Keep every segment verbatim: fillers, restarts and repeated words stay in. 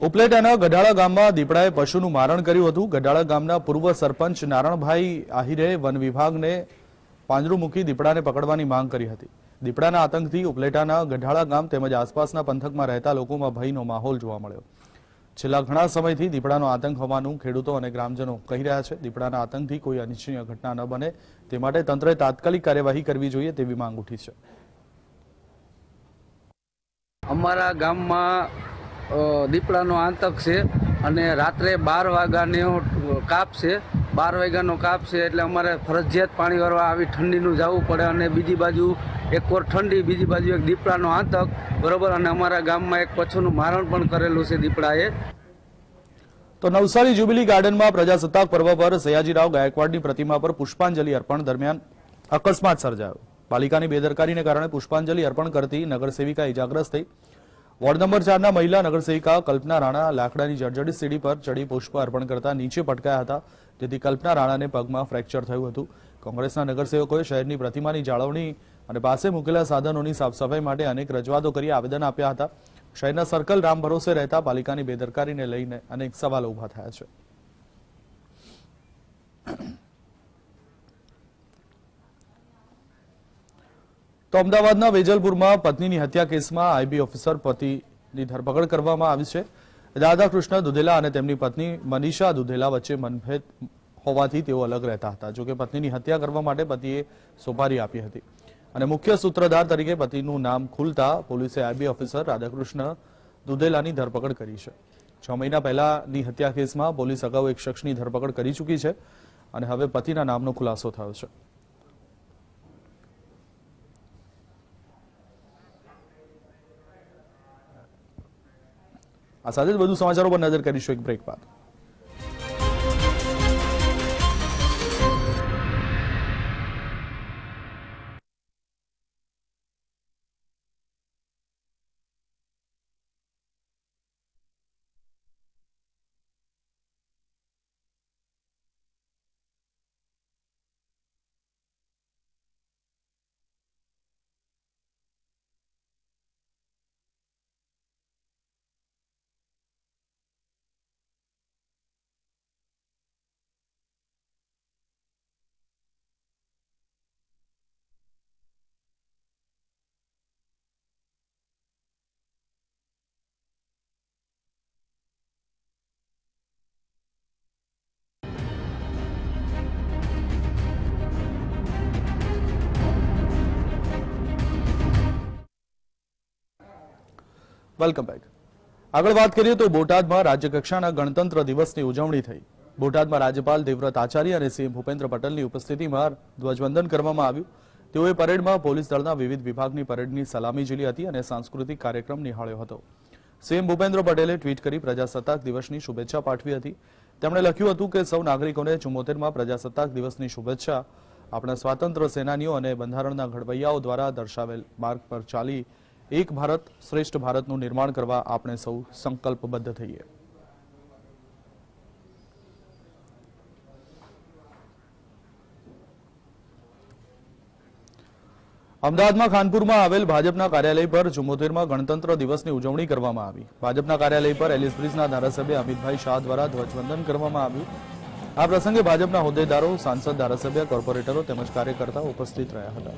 ઉપલેટાના ગઢાળા ગામમાં દીપડાએ પશુનું મારણ કર્યું હતું। ગઢાળા ગામના પૂર્વ સરપંચ નારણભાઈ આહિરે વન વિભાગને પાંજરું મૂકી દીપડાને પકડવાની માંગ કરી હતી। દીપડાના આતંકથી ઉપલેટાના ગઢાળા ગામ તેમજ આસપાસના પંથકમાં રહેતા લોકોમાં ભયનો માહોલ જોવા મળ્યો। છેલ્લા ઘણા સમયથી દીપડાનો આતંક હોવાનું ખેડૂતો અને ગ્રામજનો કહી રહ્યા છે। દીપડાના આતંકથી કોઈ અનિચ્છનીય ઘટના ન બને તે માટે તંત્રએ તાત્કાલિક કાર્યવાહી કરવી જોઈએ તેવી માંગ ઉઠી છે। અમારા ગામમાં દીપડાનો આતંક છે અને રાત્રે બાર વાગ્યાનો કાપ છે બાર વાગ્યાનો કાપ છે એટલે અમારે ફરજિયાત પાણી ભરવા આવી ઠંડીનું જવું પડે અને બીજી બાજુ એક કોર ઠંડી બીજી બાજુ એક દીપડાનો આતંક બરોબર અને અમારા ગામમાં એક પશુનું મારણ પણ કરેલું છે દીપડાએ। તો નવસારી જ્યુબિલી ગાર્ડનમાં પ્રજાસત્તાક પર્વ પર સયાજીરાવ ગાયકવાડની પ્રતિમા પર પુષ્પાંજલિ અર્પણ દરમિયાન અકસ્માત સર્જાયો। પાલિકાની બેદરકારીને કારણે પુષ્પાંજલિ અર્પણ કરતી નગરસેવિકા ઇજાગ્રસ્ત થઈ। વોર્ડ નંબર ચારના મહિલા નગરસેવિકા કલ્પના રાણા લાકડાની જર્જરિત સીડી પર ચડી પુષ્પ અર્પણ કરતા નીચે પટકાયા હતા, જેથી કલ્પના રાણાને પગમાં ફ્રેક્ચર થયું હતું। કોંગ્રેસના નગરસેવકોએ શહેરની પ્રતિમાની જાળવણી અને પાસે મૂકેલા સાધનોની સાફસફાઈ માટે અનેક રજૂઆતો કરી આવેદન આપ્યા હતા। શહેરના સર્કલ રામ ભરોસે રહેતા પાલિકાની બેદરકારીને લઈને અનેક સવાલો ઉભા થયા છે। તો અમદાવાદના વેજલપુરમાં પત્નીની હત્યા કેસમાં આઈબી ઓફિસર પતિની ધરપકડ કરવામાં આવી છે। રાધાકૃષ્ણ દુધેલા અને તેમની પત્ની મનીષા દુધેલા વચ્ચે મનભેદ હોવાથી તેઓ અલગ રહેતા હતા। જોકે પત્નીની હત્યા કરવા માટે પતિએ સોપારી આપી હતી અને મુખ્ય સૂત્રધાર તરીકે પતિનું નામ ખુલતા પોલીસે આઈબી ઓફિસર રાધાકૃષ્ણ દુધેલાની ધરપકડ કરી છે। છ મહિના પહેલાની હત્યા કેસમાં પોલીસ અગાઉ એક શખ્સની ધરપકડ કરી ચૂકી છે અને હવે પતિના નામનો ખુલાસો થયો છે। આ સાથે જ વધુ સમાચારો પર નજર કરીશું એક બ્રેક બાદ। Welcome back. આગળ વાત કરીએ તો બોટાદમાં રાજ્યકક્ષાના ગણતંત્ર દિવસની ઉજવણી થઈ। બોટાદમાં રાજ્યપાલ દેવવ્રત આચાર્ય અને સીએમ ભૂપેન્દ્ર પટેલની ઉપસ્થિતિમાં ધ્વજવંદન કરવામાં આવ્યું। તેઓએ પરેડમાં પોલીસ દળના વિવિધ વિભાગની પરેડની સલામી ઝીલી હતી અને સાંસ્કૃતિક કાર્યક્રમ નિહાળ્યો હતો। સીએમ ભૂપેન્દ્ર પટેલે ટ્વીટ કરી પ્રજાસત્તાક દિવસની શુભેચ્છા પાઠવી હતી। તેમણે લખ્યું હતું કે સૌ નાગરિકોને ચુમ્મોતેરમાં પ્રજાસત્તાક દિવસની શુભેચ્છા। આપણા સ્વાતંત્ર્ય સેનાનીઓ અને બંધારણના ઘડવૈયાઓ દ્વારા દર્શાવેલ માર્ગ પર ચાલી એક ભારત શ્રેષ્ઠ ભારતનું નિર્માણ કરવા આપણે સૌ સંકલ્પબદ્ધ થઈએ। અમદાવાદમાં ખાનપુરમાં આવેલ ભાજપના કાર્યાલય પર ચુમ્મોતેરમાં ગણતંત્ર દિવસની ઉજવણી કરવામાં આવી। ભાજપના કાર્યાલય પર એલિસ બ્રિજના ધારાસભ્ય અમિતભાઈ શાહ દ્વારા ધ્વજવંદન કરવામાં આવ્યું। આ પ્રસંગે ભાજપના હોદ્દેદારો, સાંસદ, ધારાસભ્ય, કોર્પોરેટરો તેમજ કાર્યકર્તાઓ ઉપસ્થિત રહ્યા હતા।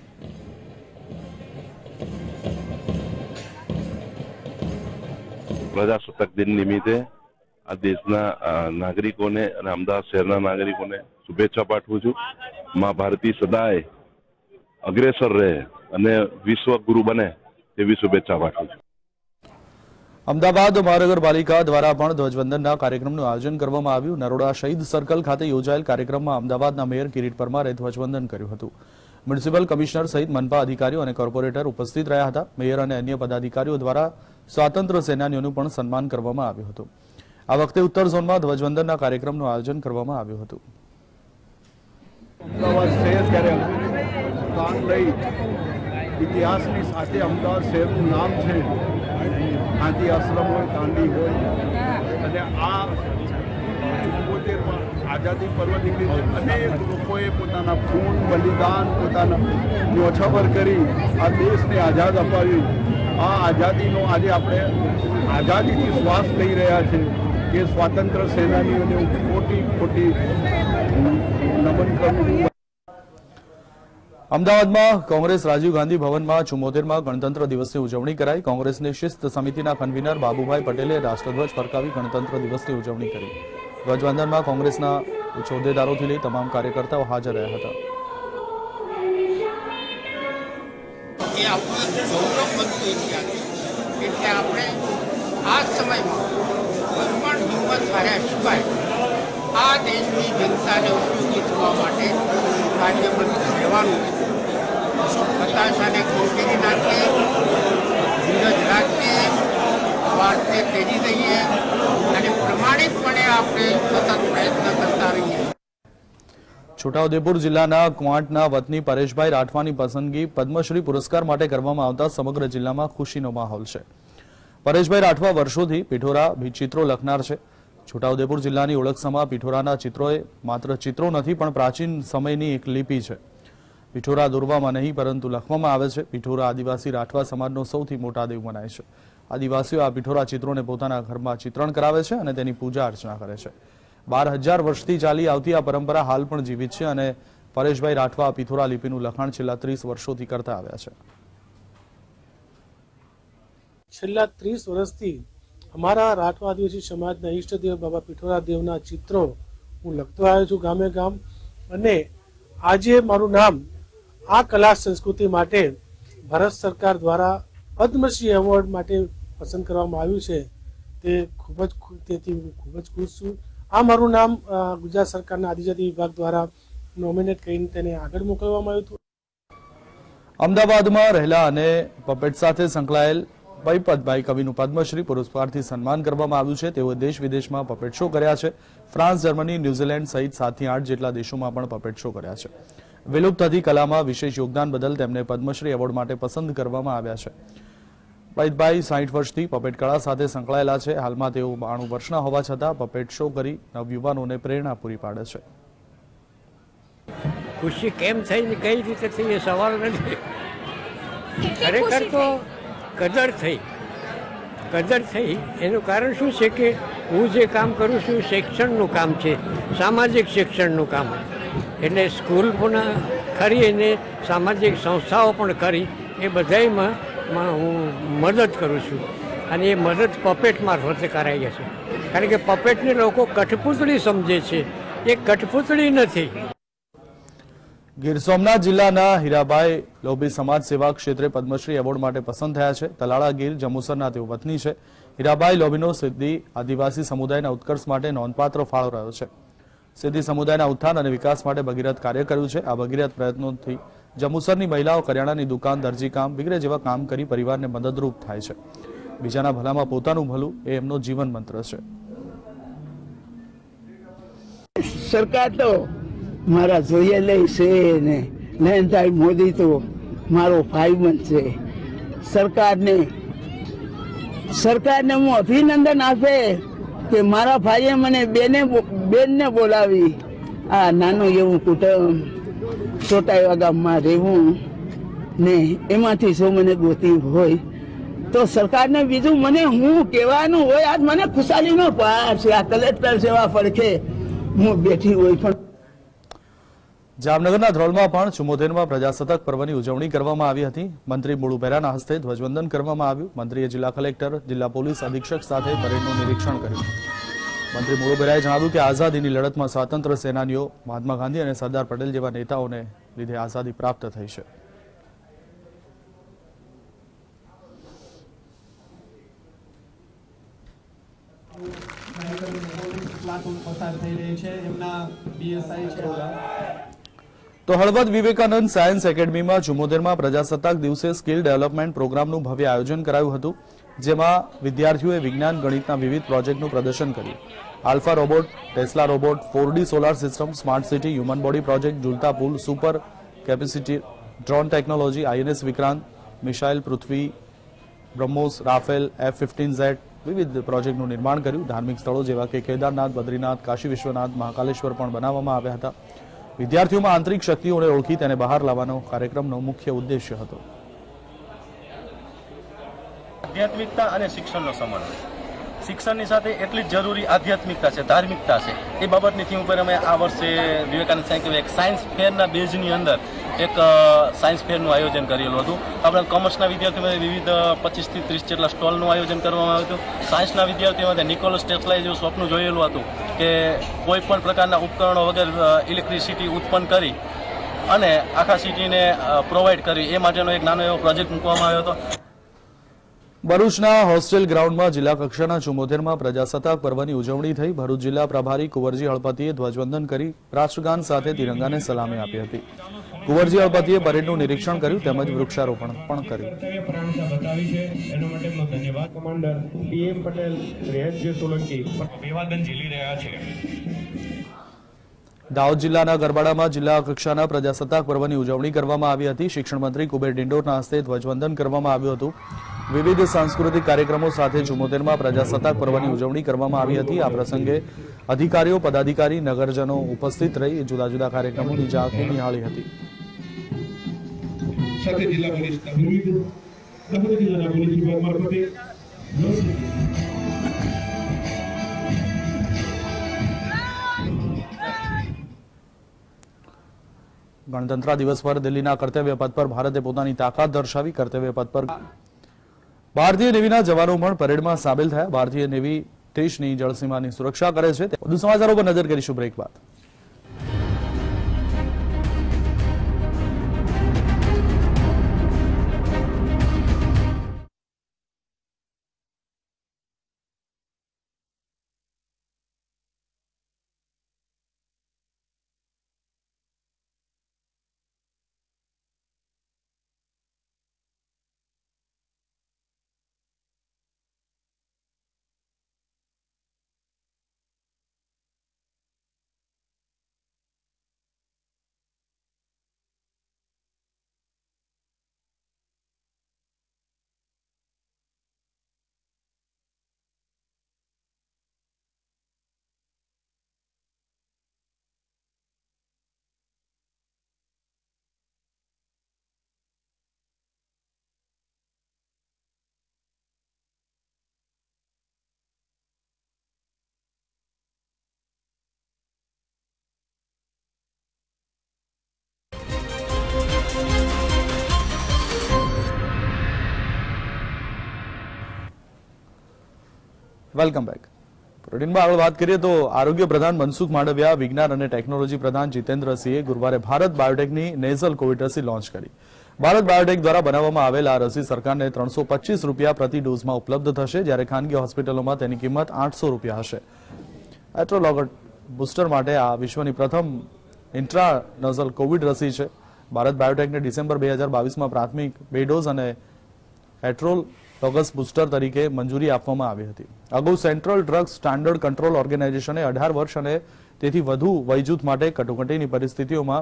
પ્રજાસત્તાક દિન નિમિત્તે આ દેશના નાગરિકોને અને અમદાવાદ શહેરના નાગરિકોને શુભેચ્છા પાઠવું છું। માં ભારતી સદાય અગ્રેસર રહે અને વિશ્વ ગુરુ બને તેવી શુભેચ્છા પાઠવું છું। અમદાવાદ મહાનગરપાલિકા દ્વારા પણ ધ્વજવંદનના કાર્યક્રમનું આયોજન કરવામાં આવ્યું। નરોડા શહીદ સર્કલ ખાતે યોજાયેલ કાર્યક્રમમાં અમદાવાદના મેયર કિરીટ પરમારે ધ્વજવંદન કર્યું હતું। મ્યુનિસિપલ કમિશનર સહિત મનપા અધિકારીઓ અને કોર્પોરેટર ઉપસ્થિત રહ્યા હતા। મેયર અને અન્ય પદાધિકારીઓ દ્વારા સ્વાતંત્ર્ય સેનાનીઓનું પણ સન્માન કરવામાં આવ્યું હતું। આ વખતે ઉત્તર ઝોનમાં ધ્વજવંદનના કાર્યક્રમનું આયોજન કરવામાં આવ્યું હતું। અમદાવાદ શહેર જ્યારે સ્થાન લઈ ઇતિહાસની સાથે અમદાવાદ શહેરનું નામ છે। ગાંધી આશ્રમ હોય, દાંડી હોય અને આ ચુમ્મોતેરમાં આઝાદી પર્વ નિમિત્તે અનેક લોકોએ પોતાના ખૂન બલિદાન પોતાના ન્યોછાવર કરી આ દેશને આઝાદ અપાવ્યું. આ આઝાદીનો આજે આપણે આઝાદીથી શ્વાસ લઈ રહ્યા છે કે સ્વાતંત્ર્ય સેનાનીઓને હું ખોટી ખોટી નમન કરું. અમદાવાદમાં કોંગ્રેસ રાજીવ ગાંધી ભવનમાં ચુમ્મોતેરમાં ગણતંત્ર દિવસની ઉજવણી કરાઈ. કોંગ્રેસની શિસ્ત સમિતિના કન્વીનર બાબુભાઈ પટેલે રાષ્ટ્રધ્વજ ફરકાવી ગણતંત્ર દિવસની ઉજવણી કરી. ધ્વજવંદનમાં કોંગ્રેસના ઉચ્ચ હોદ્દેદારોથી લઈ તમામ કાર્યકર્તાઓ હાજર રહ્યા હતા. એ આપણો એક ગૌરવ બનતો ઇતિહાસ છે. એટલે આપણે આ સમયમાં કોઈ પણ હિંમત હાર્યા સિવાય આ દેશની જનતાને ઉપયોગી થવા માટે કાર્યરત રહેવાનું છે. હતાશાને ખોટી નાખીએ, ધીરજ રાખીએ, સ્વાર્થને તેજી દઈએ અને પ્રમાણિકપણે આપણે સતત પ્રયત્ન કરતા રહીએ. છોટાઉદેપુર જિલ્લાના ક્વાંટના વતની પરેશભાઈ રાઠવાની પસંદગી પદ્મશ્રી પુરસ્કાર માટે કરવામાં આવતા સમગ્ર જિલ્લામાં ખુશીનો માહોલ છે. પરેશભાઈ રાઠવા વર્ષોથી પિઠોરા ચિત્રો લખનાર છે. છોટાઉદેપુર જિલ્લાની ઓળખ સમા પિઠોરાના ચિત્રોએ માત્ર ચિત્રો નથી પણ પ્રાચીન સમયની એક લિપિ છે. પિઠોરા દોરવામાં નહીં પરંતુ લખવામાં આવે છે. પિઠોરા આદિવાસી રાઠવા સમાજનો સૌથી મોટા દેવ મનાય છે. આદિવાસીઓ આ પિઠોરા ચિત્રોને પોતાના ઘરમાં ચિત્રણ કરાવે છે અને તેની પૂજા અર્ચના કરે છે. બાર હજાર વર્ષથી ચાલી આવતી આ પરંપરા હાલ પણ જીવિત છે અને પરેશભાઈ રાઠવા પિથોરા લિપિનું લખાણ છેલ્લા ત્રીસ વર્ષોથી કરતા આવ્યા છે. છેલ્લા ત્રીસ વર્ષથી અમારા રાઠવા આદિવાસી સમાજના ઈષ્ટદેવ બાબા પિઠોરા દેવના ચિત્રો હું લખતો આવ્યો છું ગામે ગામ. અને આજે મારું નામ આ કલા સંસ્કૃતિ માટે ભારત સરકાર દ્વારા પદ્મશ્રી એવોર્ડ માટે પસંદ કરવામાં આવ્યું છે. તે ખૂબ જ તેથી હું ખૂબ જ ખુશ છું. આ મારું નામ ગુજરાત સરકારના આદિજાતિ વિભાગ દ્વારા નોમિનેટ કરીને તેને આગળ મોકલવામાં આવ્યું હતું. અમદાવાદમાં રહેલા અને પપેટ સાથે સંકળાયેલ વૈપતભાઈ કવિનું પદ્મશ્રી પુરસ્કારથી સન્માન કરવામાં આવ્યું છે. તેઓએ દેશ વિદેશમાં પપેટ શો કર્યા છે. ફ્રાન્સ, જર્મની, ન્યુઝીલેન્ડ સહિત સાતથી આઠ જેટલા દેશોમાં પણ પપેટ શો કર્યા છે. વિલુપ્ત થતી કલામાં વિશેષ યોગદાન બદલ તેમને પદ્મશ્રી એવોર્ડ માટે પસંદ કરવામાં આવ્યા છે. વૈદભાઈ સાઠ વર્ષથી પપેટ કળા સાથે સંકળાયેલા છે. હાલમાં તેઓ બાણું વર્ષના હોવા છતાં પપેટ શો કરી નવયુવાનોને પ્રેરણા પૂરી પાડે છે. ખુશી કેમ થઈ ને કઈ રીતે થઈ એ સવાલ નથી. ખરેખર તો કદર થઈ કદર થઈ એનું કારણ શું છે કે હું જે કામ કરું છું શિક્ષણનું કામ છે, સામાજિક શિક્ષણનું કામ. એટલે સ્કૂલ પણ ખરી અને સામાજિક સંસ્થાઓ પણ ખરી. એ બધામાં હું મદદ કરું છું અને એ મદદ પપેટ મારફતે કરાઈ છે. કારણ કે પપેટને લોકો કઠપૂતળી સમજે છે, એ કઠપૂતળી નથી. ગીર સોમનાથ જિલ્લાના હીરાભાઈ લોભી સમાજ સેવા ક્ષેત્રે પદ્મશ્રી એવોર્ડ માટે પસંદ થયા છે. તલાળા ગીર જંબુસરના તેઓ વતની છે. હીરાભાઈ લોભીનો સિદ્ધિ આદિવાસી સમુદાયના ઉત્કર્ષ માટે નોંધપાત્ર ફાળો રહ્યો છે. સિદ્ધિ સમુદાયના ઉત્થાન અને વિકાસ માટે ભગીરથ કાર્ય કર્યું છે. આ ભગીરથ પ્રયત્નોથી જંબુસરની મહિલાઓ કરિયાણાની દુકાન, દરજીકામ વગેરે જેવા કામ કરી પરિવારને મદદરૂપ થાય છે. બીજાના ભલામાં પોતાનું ભલું એ એમનો જીવન મંત્ર છે. સરકાર તો મારા જોઈએ લે છે ને નરેન્દ્રભાઈ મોદી તો મારો ભાઈબંધ છે. સરકારને સરકારને હું અભિનંદન આપે કે મારા ભાઈએ મને બેને બેનને બોલાવી આ નાનું એવું કુટુંબ છોટાવા ગામમાં રહેવું ને એમાંથી જો મને ગોતી હોય તો સરકારને બીજું મને હું કહેવાનું હોય. આજ મને ખુશાલીનો પાર છે. આ કલેક્ટર સેવા પડખે હું બેઠી હોય. પણ જામનગરના ધ્રોલમાં પણ ચુમ્મોતેરમાં પ્રજાસત્તાક પર્વની ઉજવણી કરવામાં આવી હતી. મંત્રી મુળુ બેરાના હસ્તે ધ્વજવંદન કરવામાં આવ્યું. મંત્રીએ જિલ્લા કલેક્ટર, જિલ્લા પોલીસ અધિક્ષક સાથે પરેડનું નિરીક્ષણ કર્યું. મંત્રી મુળુ બેરાએ જણાવ્યું કે આઝાદીની લડતમાં સ્વાતંત્ર્ય સેનાનીઓ મહાત્મા ગાંધી અને સરદાર પટેલ જેવા નેતાઓને લીધે આઝાદી પ્રાપ્ત થઈ છે. તો હળવદ વિવેકાનંદ સાયન્સ એકેડમીમાં ચુમ્મોતેરમાં પ્રજાસત્તાક દિવસે સ્કિલ ડેવલપમેન્ટ પ્રોગ્રામનું ભવ્ય આયોજન કરાયું હતું. જેમાં વિદ્યાર્થીઓએ વિજ્ઞાન ગણિતના વિવિધ પ્રોજેક્ટનું પ્રદર્શન કર્યું. Alpha robot, Tesla robot, four D solar system, smart city, human body project, ઝૂલતા પુલ, super capacity drone technology, INS Vikrant, missile Prithvi, BrahMos, Rafale, F fifteen Z, વિવિધ પ્રોજેક્ટનું નિર્માણ કર્યું. ધાર્મિક સ્થળો જેવા કે કેદારનાથ, બદ્રીનાથ, કાશી વિશ્વનાથ, મહાકાલેશ્વર પણ બનાવવામાં આવ્યા હતા. વિદ્યાર્થીઓમાં આંતરિક શક્તિઓને ઓળખી તેને બહાર લાવવાનો કાર્યક્રમનો મુખ્ય ઉદ્દેશ્ય હતો. આધ્યાત્મિકતા અને શિક્ષણનો સમન્વય. શિક્ષણની સાથે એટલી જ જરૂરી આધ્યાત્મિકતા છે, ધાર્મિકતા છે. એ બાબતની થીમ ઉપર અમે આ વર્ષે વિવેકાનંદ સાયન્સ એક સાયન્સ ફેરના બેઝની અંદર એક સાયન્સ ફેરનું આયોજન કરેલું હતું. આપણા કોમર્સના વિદ્યાર્થીઓ માટે વિવિધ પચીસથી ત્રીસ જેટલા સ્ટોલનું આયોજન કરવામાં આવ્યું હતું. સાયન્સના વિદ્યાર્થીઓ માટે નિકોલસ ટેસ્લાએ જેવું સ્વપ્ન જોયેલું હતું કે કોઈ પણ પ્રકારના ઉપકરણો વગર ઇલેક્ટ્રિસિટી ઉત્પન્ન કરી અને આખા સિટીને પ્રોવાઈડ કરવી, એ માટેનો એક નાનો એવો પ્રોજેક્ટ મૂકવામાં આવ્યો હતો. ભરૂચના હોસ્ટેલ ગ્રાઉન્ડમાં જિલ્લા કક્ષાના ચુમ્મોતેરમાં પ્રજાસત્તાક પર્વની ઉજવણી થઈ. ભરૂચ જિલ્લા પ્રભારી કુંવરજી હળપતિએ ધ્વજવંદન કરી રાષ્ટ્રગાન સાથે તિરંગાને સલામી આપી હતી. કુંવરજી હળપતિએ પરેડનું નિરીક્ષણ કર્યું તેમજ વૃક્ષારોપણ પણ કર્યું. દાહોદ જિલ્લાના ગરબાડામાં જિલ્લા કક્ષાના પ્રજાસત્તાક પર્વની ઉજવણી કરવામાં આવી હતી. શિક્ષણ મંત્રી કુબેર ડિંડોરના હસ્તે ધ્વજવંદન કરવામાં આવ્યું હતું. વિવિધ સાંસ્કૃતિક કાર્યક્રમો સાથે ચુમ્મોતેરમાં પ્રજાસત્તાક પર્વની ઉજવણી કરવામાં આવી હતી. આ પ્રસંગે અધિકારીઓ, પદાધિકારી, નગરજનો ઉપસ્થિત રહી જુદા જુદા કાર્યક્રમોની ઝાંખી નિહાળી હતી. ગણતંત્ર દિવસ પર દિલ્હીના કર્તવ્ય પથ પર ભારતે પોતાની તાકાત દર્શાવી. કર્તવ્ય પથ પર ભારતીય નેવીના જવાનો પણ પરેડમાં સામેલ થયા. ભારતીય નેવી દેશની જળસીમાની સુરક્ષા કરે છે. વધુ સમાચારો પર નજર કરીશું બ્રેક બાદ. Welcome back. બુલેટિનમાં આગળ વાત કરીએ તો આરોગ્ય પ્રધાન મનસુખ માંડવિયા, વિજ્ઞાન અને ટેકનોલોજી પ્રધાન જીતેન્દ્રસિંહે ગુરુવારે ભારત બાયોટેકની નેઝલ કોવિડ રસી લોન્ચ કરી. ભારત બાયોટેક દ્વારા બનાવવામાં આવેલ આ રસી સરકારને ત્રણસો પચીસ રૂપિયા પ્રતિ ડોઝમાં ઉપલબ્ધ થશે, જ્યારે ખાનગી હોસ્પિટલોમાં તેની કિંમત આઠસો રૂપિયા હશે. એટ્રોલોગટ બુસ્ટર માટે આ વિશ્વની પ્રથમ ઇન્ટ્રાનઝલ કોવિડ રસી છે. ભારત બાયોટેકને ડિસેમ્બર બે હજાર બાવીસમાં પ્રાથમિક બે ડોઝ અને એટ્રોલ ઓગસ્ટ બુસ્ટર તરીકે મંજૂરી આપવામાં આવી હતી. અગાઉ સેન્ટ્રલ ડ્રગ્સ સ્ટાન્ડર્ડ કંટ્રોલ ઓર્ગેનાઇઝેશને અઢાર વર્ષ અને તેથી વધુ વયજૂથ માટે કટોકટીની પરિસ્થિતિઓમાં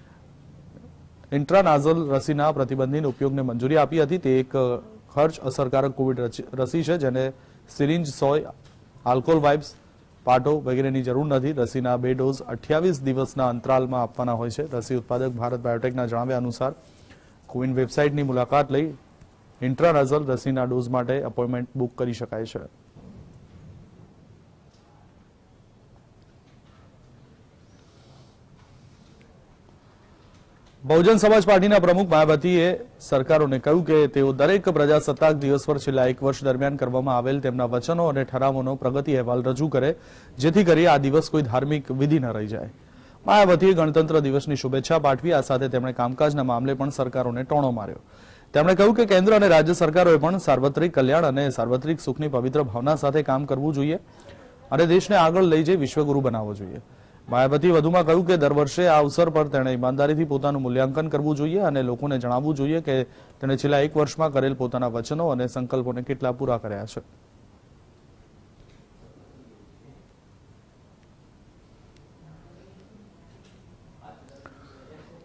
ઇન્ટ્રાનાઝલ રસીના પ્રતિબંધિત ઉપયોગને મંજૂરી આપી હતી. તે એક ખર્ચ અસરકારક કોવિડ રસી છે જેને સિરિંજ, સોય, આલ્કોહોલ વાઇબ્સ, પાટો વગેરેની જરૂર નથી. રસીના બે ડોઝ અઠ્યાવીસ દિવસના અંતરાલમાં આપવાના હોય છે. રસી ઉત્પાદક ભારત બાયોટેકના જણાવ્યા અનુસાર કોવિન વેબસાઇટની મુલાકાત લઈ ઇન્ટ્રાનાઝલ રસીના ડોઝ માટે એપોઇન્ટમેન્ટ બુક કરી શકાય છે. બહુજન સમાજ પાર્ટીના પ્રમુખ માયાવતીએ સરકારોને કહ્યું કે તેઓ દરેક પ્રજાસત્તાક દિવસ પર છેલ્લા એક વર્ષ દરમિયાન કરવામાં આવેલ તેમના વચનો અને ઠરાવોનો પ્રગતિ અહેવાલ રજૂ કરે, જેથી કરી આ દિવસ કોઈ ધાર્મિક વિધિ ન રહી જાય. માયાવતીએ ગણતંત્ર દિવસની શુભેચ્છા પાઠવી. આ સાથે તેમણે કામકાજના મામલે પણ સરકારોને ટોણો માર્યો. તેમણે કહ્યું કે કેન્દ્ર અને રાજ્ય સરકારોએ પણ સાર્વત્રિક કલ્યાણ અને સાર્વત્રિક સુખની પવિત્ર ભાવના સાથે કામ કરવું જોઈએ અને દેશને આગળ લઈ જઈ વિશ્વગુરુ બનાવવો જોઈએ. માયાવતીએ વધુમાં કહ્યું કે દર વર્ષે આ અવસર પર તેણે ઈમાનદારીથી પોતાનું મૂલ્યાંકન કરવું જોઈએ અને લોકોને જણાવવું જોઈએ કે તેણે છેલ્લા એક વર્ષમાં કરેલ પોતાના વચનો અને સંકલ્પોને કેટલા પૂરા કર્યા છે.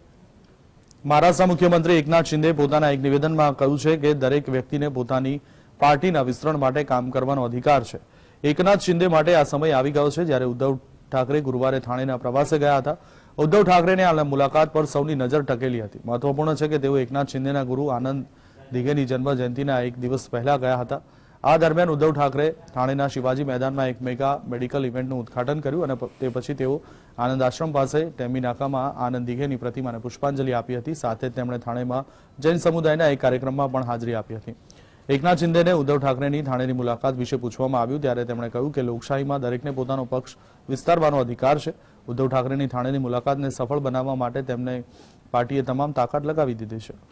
મહારાષ્ટ્રના મુખ્યમંત્રી એકનાથ શિંદે પોતાના એક નિવેદનમાં કહ્યું છે કે દરેક વ્યક્તિને પોતાની પાર્ટીના વિસ્તરણ માટે કામ કરવાનો અધિકાર છે. એકનાથ શિંદે માટે આ સમય આવી ગયો છે. જ્યારે ઉદ્ધવ ઠાકરે ગુરુવારે થાણેના પ્રવાસે ગયા હતા. ઉદ્ધવ ઠાકરેને આ મુલાકાત પર સૌની નજર ટકેલી હતી. મહત્વપૂર્ણ છે કે તેઓ એકનાથ શિંદેના ગુરુ આનંદ દિઘેની જન્મ જયંતિના એક દિવસ પહેલા ગયા હતા. આ દરમિયાન ઉદ્ધવ ઠાકરે થાણેના શિવાજી મેદાનમાં એક મેગા મેડિકલ ઇવેન્ટનું ઉદઘાટન કર્યું અને તે પછી તેઓ આનંદ આશ્રમ પાસે ટેમી નાકામાં આનંદ દિઘેની પ્રતિમાને પુષ્પાંજલિ આપી હતી. સાથે જ તેમણે થાણેમાં જૈન સમુદાયના એક કાર્યક્રમમાં પણ હાજરી આપી હતી. એકનાથ શિંદેને ઉદ્ધવ ઠાકરેની થાણેની મુલાકાત વિશે પૂછવામાં આવ્યું ત્યારે તેમણે કહ્યું કે લોકશાહીમાં દરેકને પોતાનો પક્ષ વિસ્તારવાનો અધિકાર છે. ઉદ્ધવ ઠાકરેની થાણેની મુલાકાતને સફળ બનાવવા માટે તેમને પાર્ટીએ તમામ તાકાત લગાવી દીધી છે.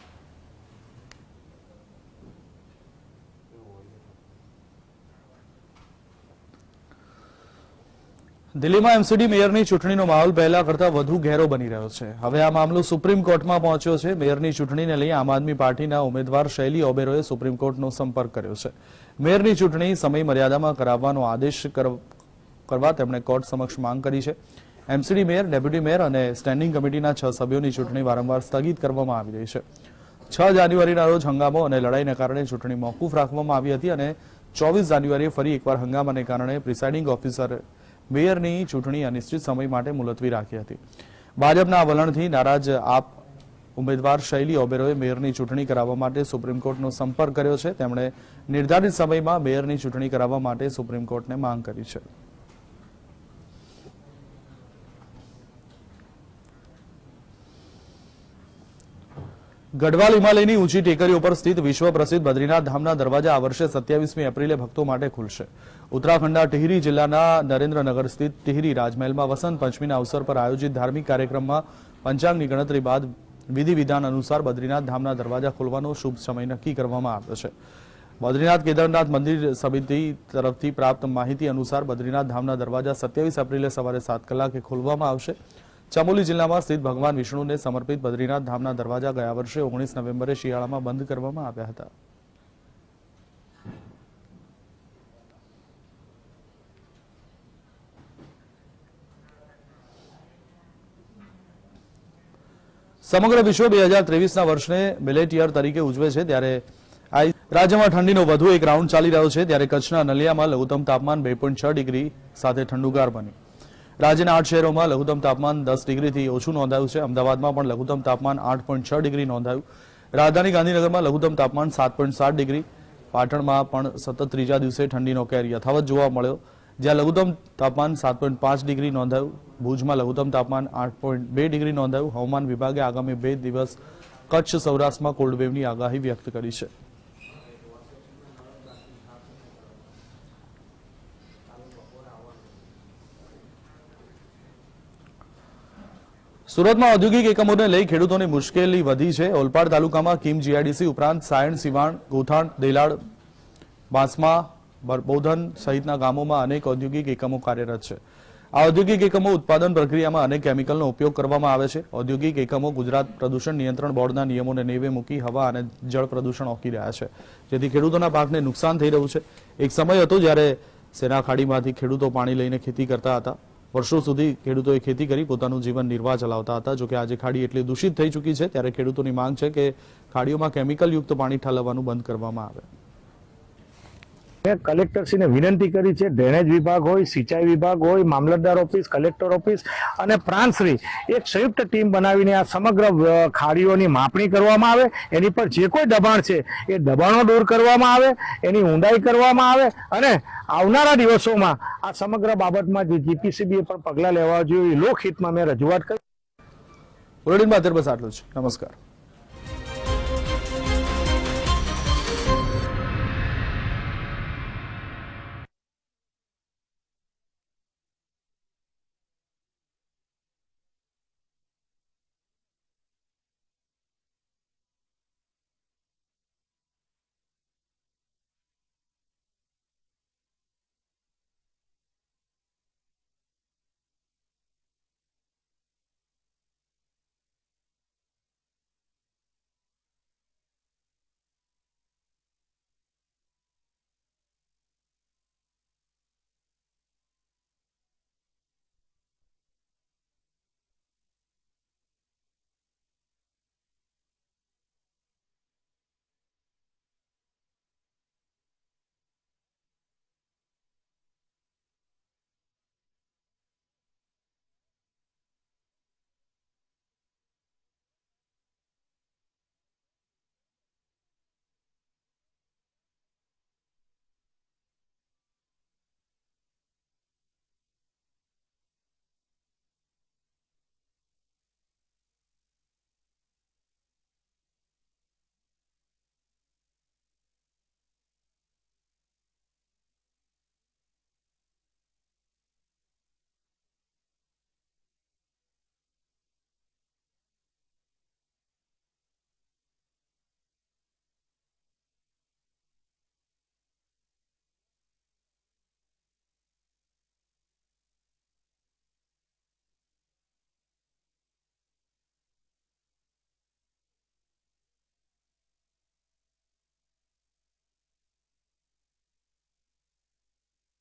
દિલ્હીમાં એમસીડી મેયરની ચૂંટણીનો માહોલ પહેલા કરતા વધુ ઘેરો બની રહ્યો છે. હવે આ મામલો સુપ્રીમ કોર્ટમાં પહોંચ્યો છે. મેયરની ચૂંટણીને લઈ આમ આદમી પાર્ટીના ઉમેદવાર શૈલી ઓબેરોએ સુપ્રીમ કોર્ટનો સંપર્ક કર્યો છે. મેયરની ચૂંટણી સમય મર્યાદામાં કરાવવાનો આદેશ કરવા તેમણે કોર્ટ સમક્ષ માંગ કરી છે. એમસીડી મેયર, ડેપ્યુટી મેયર અને સ્ટેન્ડિંગ કમિટીના છ સભ્યોની ચૂંટણી વારંવાર સ્થગિત કરવામાં આવી રહી છે. છ જાન્યુઆરીના રોજ હંગામો અને લડાઈને કારણે ચૂંટણી મોકૂફ રાખવામાં આવી હતી અને ચોવીસ જાન્યુઆરીએ ફરી એકવાર હંગામાને કારણે પ્રિસાઇડિંગ ઓફિસર મેયરની ચૂંટણી અનિશ્ચિત સમય માટે મુલતવી રાખી હતી. ભાજપના વલણથી નારાજ આપ ઉમેદવાર શૈલી ઓબેરોએ મેયરની ચૂંટણી કરાવવા માટે સુપ્રીમ કોર્ટનો સંપર્ક કર્યો છે. તેમણે નિર્ધારિત સમયમાં મેયરની ચૂંટણી કરાવવા માટે સુપ્રીમ કોર્ટને માંગ કરી છે. ગઢવાલ હિમાલયની ઊંચી ટેકરીઓ પર સ્થિત વિશ્વ પ્રસિદ્ધ બદ્રીનાથ ધામના દરવાજા આ વર્ષે સત્યાવીસમી એપ્રિલે ભક્તો માટે ખુલશે. ઉત્તરાખંડના ટિહરી જિલ્લાના નરેન્દ્રનગર સ્થિત ટિહરી રાજમહેલમાં વસંત પંચમીના અવસર પર આયોજિત ધાર્મિક કાર્યક્રમમાં પંચાંગની ગણતરી બાદ વિધિ વિધાન અનુસાર બદ્રીનાથ ધામના દરવાજા ખોલવાનો શુભ સમય નક્કી કરવામાં આવ્યો છે. બદ્રીનાથ કેદારનાથ મંદિર સમિતિ તરફથી પ્રાપ્ત માહિતી અનુસાર બદ્રીનાથ ધામના દરવાજા સત્યાવીસ એપ્રિલે સવારે સાત કલાકે ખોલવામાં આવશે. ચમોલી જિલ્લામાં સ્થિત ભગવાન વિષ્ણુને સમર્પિત બદ્રીનાથ ધામના દરવાજા ગયા વર્ષે ઓગણીસ નવેમ્બરે શિયાળામાં બંધ કરવામાં આવ્યા હતા. સમગ્ર વિશ્વ બે હજાર ત્રેવીસના વર્ષને મિલેટ યર તરીકે ઉજવે છે. ત્યારે રાજ્યમાં ઠંડીનો વધુ એક રાઉન્ડ ચાલી રહ્યો છે. ત્યારે કચ્છના નલિયામાં લઘુત્તમ તાપમાન બે પોઈન્ટ છ ડિગ્રી સાથે ઠંડુગાર બન્યું. રાજ્યના આઠ શહેરોમાં લઘુત્તમ તાપમાન દસ ડિગ્રીથી ઓછું નોંધાયું છે. અમદાવાદમાં પણ લઘુત્તમ તાપમાન આઠ પોઈન્ટ છ ડિગ્રી નોંધાયું. રાજધાની ગાંધીનગરમાં લઘુત્તમ તાપમાન સાત પોઈન્ટ સાત ડિગ્રી. પાટણમાં પણ સતત ત્રીજા દિવસે ઠંડીનો કેર યથાવત જોવા મળ્યો, જ્યાં લઘુત્તમ તાપમાન સાત પોઈન્ટ પાંચ ડિગ્રી નોંધાયું. ભુજમાં લઘુત્તમ તાપમાન આઠ પોઈન્ટ બે ડિગ્રી નોંધાયું. હવામાન વિભાગે આગામી બે દિવસ કચ્છ સૌરાષ્ટ્રમાં કોલ્ડવેવની આગાહી વ્યક્ત કરી છે. સુરતમાં ઔદ્યોગિક એકમોને લઈ ખેડૂતોની મુશ્કેલી વધી છે. ઓલપાડ તાલુકામાં કિમ જીઆઈડીસી ઉપરાંત સાયણ, સિવાણ, ગોથાણ, દેલાડ, બાંસમા, બરબોધન સહિતના ગામોમાં અનેક ઔદ્યોગિક એકમો કાર્યરત છે. આ ઔદ્યોગિક એકમો ઉત્પાદન પ્રક્રિયામાં અનેક કેમિકલનો ઉપયોગ કરવામાં આવે છે. ઔદ્યોગિક એકમો ગુજરાત પ્રદૂષણ નિયંત્રણ બોર્ડના નિયમોને નેવે મૂકી હવા અને જળ પ્રદૂષણ ઓકી રહ્યા છે, જેથી ખેડૂતોના પાકને નુકસાન થઈ રહ્યું છે. એક સમય હતો જ્યારે સેના ખાડીમાંથી ખેડૂતો પાણી લઈને ખેતી કરતા હતા. વર્ષો સુધી ખેડૂતોએ ખેતી કરી પોતાનું જીવન નિર્વાહ ચલાવતા હતા. જોકે આજે ખાડી એટલી દૂષિત થઈ ચૂકી છે, ત્યારે ખેડૂતોની માંગ છે કે ખાડીઓમાં કેમિકલયુક્ત પાણી ઠાલવવાનું બંધ કરવામાં આવે. મેં કલેક્ટરશ્રીને વિનંતી કરી છે, ડ્રેનેજ વિભાગ હોય, સિંચાઈ વિભાગ હોય, મામલતદાર ઓફિસ, કલેક્ટર ઓફિસ અને પ્રાંતશ્રી એક સંયુક્ત ટીમ બનાવીને આ સમગ્ર ખાડીઓની માપણી કરવામાં આવે. એની પર જે કોઈ દબાણ છે એ દબાણો દૂર કરવામાં આવે, એની ઊંડાઈ કરવામાં આવે અને આવનારા દિવસોમાં આ સમગ્ર બાબતમાં જે જીપીસીબી પણ પગલાં લેવા જોઈએ, લોકહિતમાં મેં રજૂઆત કરી. બુલેટિનમાં અત્યારે બસ આટલું જ. નમસ્કાર.